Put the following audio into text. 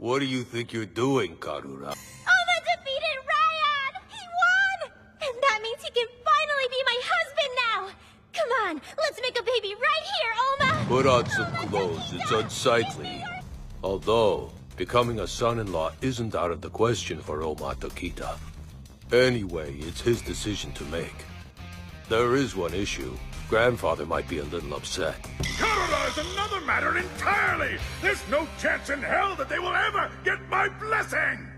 What do you think you're doing, Karura? Oma defeated Ryan! He won! And that means he can finally be my husband now! Come on, let's make a baby right here, Oma! Put on some clothes, it's unsightly. Although, becoming a son-in-law isn't out of the question for Oma Tokita. Anyway, it's his decision to make. There is one issue. Grandfather might be a little upset. Karura is another matter entirely! There's no chance in hell that they will ever get my blessing!